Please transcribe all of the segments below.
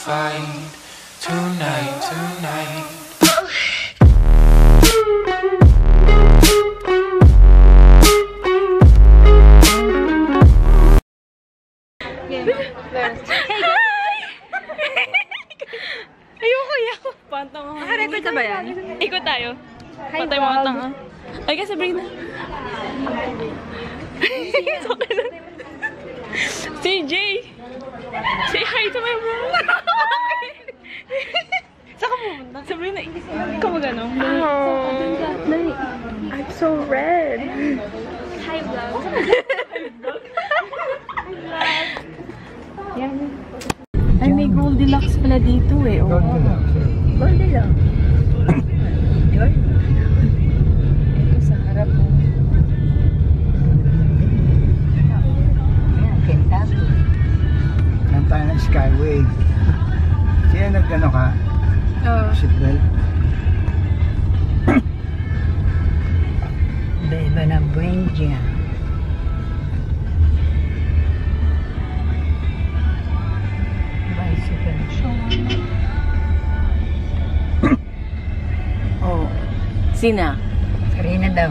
fight tonight, tonight. Hey guys! Ayoko yan. Pantang ako. Naka-record na ba yan? Ikot tayo. Hi, Pantay mga tanga. Ay kasi bring na. CJ! Say hi to my mom! Saan ka pumunta? Sabrina, ikaw magano? I'm so red. Hi vlog! Yan. Ay, may Goldilocks pala dito eh. Oh. Goldilocks. Yun. Ito sa harap mo. Ayan, Kentucky. Nang tayo ng Skyway. Kaya nag-ano ka? Seatbelt. Iba-iba na brain niya. Oh. Sina? Karina daw.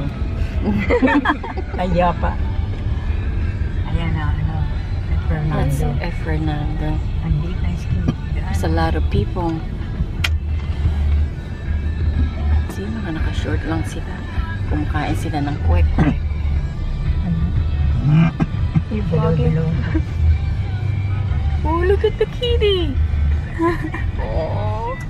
Kaya pa. Ayan na, ano. That's Fernando. F. Fernando. Hindi, nice kid. There's a lot of people. Sino nga naka-short lang sila? Kumakain sila ng kwek-kwek. Yung below. Oh, look at the kitty! Oh.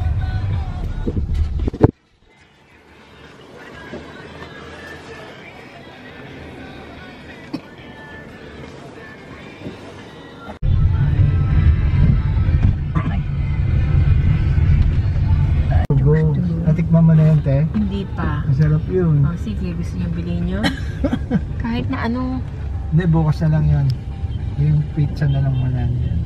Natikman mo na yun, te? Hindi pa. Masarap yun. Oh, sige, gusto niyo bilhin nyo? Kahit na ano. Hindi, bukas na lang yun. Yung pizza na lang muna yan.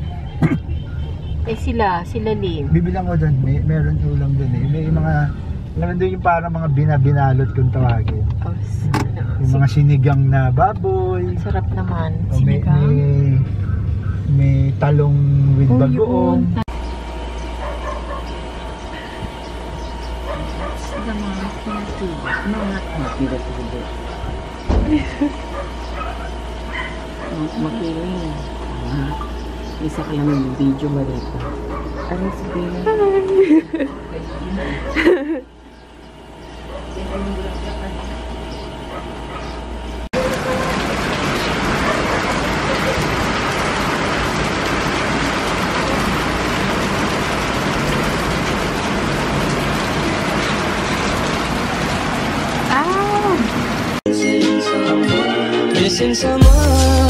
Eh sila Lin. Bibilang ko doon, meron ulam doon eh. May mga, alam doon yung parang mga binabinalot kung tawagin. Oh, Yung mga sinigang na baboy. sarap naman. O may, may talong with bagoong. The mga kinatu. Mga kinatu. Makiling. Isa ka lang yung video ba dito? Ano sabihin? Missing someone